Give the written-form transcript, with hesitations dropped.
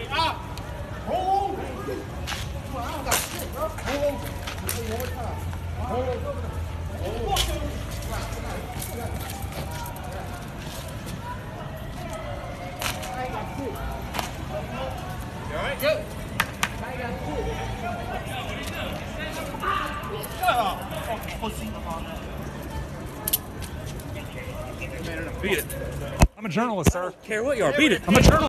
Roll over. Come on, I don't got shit, bro. Roll over. One more time. Roll over. Roll over. I ain't got shit. You all right? Good. I ain't got shit. Beat it. I'm a journalist, sir. Care what you are, beat it. I'm a journalist.